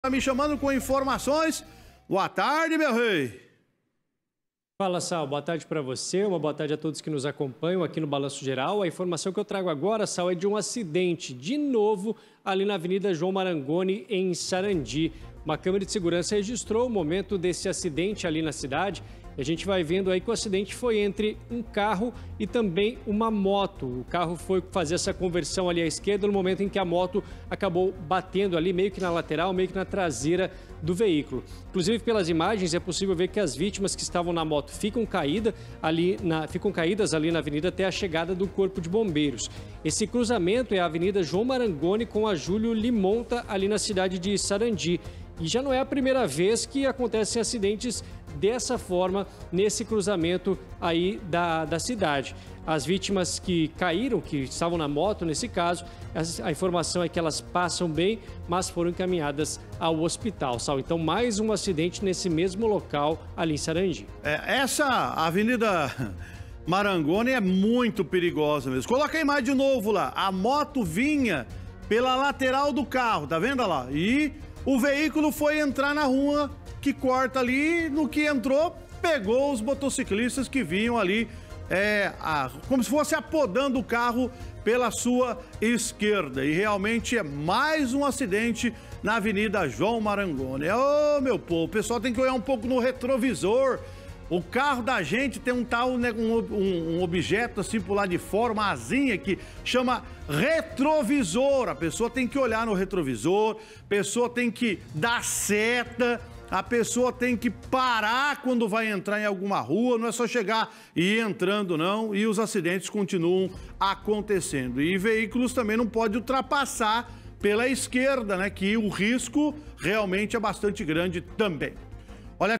Me chamando com informações. Boa tarde, meu rei. Fala, Sal. Boa tarde para você, uma boa tarde a todos que nos acompanham aqui no Balanço Geral. A informação que eu trago agora, Sal, é de um acidente, de novo, ali na Avenida João Marangoni, em Sarandi. Uma câmera de segurança registrou o momento desse acidente ali na cidade. E a gente vai vendo aí que o acidente foi entre um carro e também uma moto. O carro foi fazer essa conversão ali à esquerda no momento em que a moto acabou batendo ali meio que na lateral, meio que na traseira do veículo. Inclusive, pelas imagens, é possível ver que as vítimas que estavam na moto ficam caídas ali na avenida até a chegada do Corpo de Bombeiros. Esse cruzamento é a Avenida João Marangoni com a Júlio Limonta, ali na cidade de Sarandi. E já não é a primeira vez que acontecem acidentes dessa forma nesse cruzamento aí da cidade. As vítimas que caíram, que estavam na moto nesse caso, a informação é que elas passam bem, mas foram encaminhadas ao hospital, Sal. Então, mais um acidente nesse mesmo local ali em Sarandi. Essa Avenida Marangoni é muito perigosa mesmo. Coloca a imagem de novo lá. A moto vinha pela lateral do carro, tá vendo lá? E o veículo foi entrar na rua que corta ali, no que entrou, pegou os motociclistas que vinham ali, como se fosse apodando o carro pela sua esquerda. E realmente é mais um acidente na Avenida João Marangoni. Ô, meu povo, o pessoal tem que olhar um pouco no retrovisor. O carro da gente tem um tal, né, um objeto assim por lá de fora, uma asinha que chama retrovisor. A pessoa tem que olhar no retrovisor, a pessoa tem que dar seta, a pessoa tem que parar quando vai entrar em alguma rua, não é só chegar e ir entrando não, e os acidentes continuam acontecendo. E veículos também não podem ultrapassar pela esquerda, né, que o risco realmente é bastante grande também.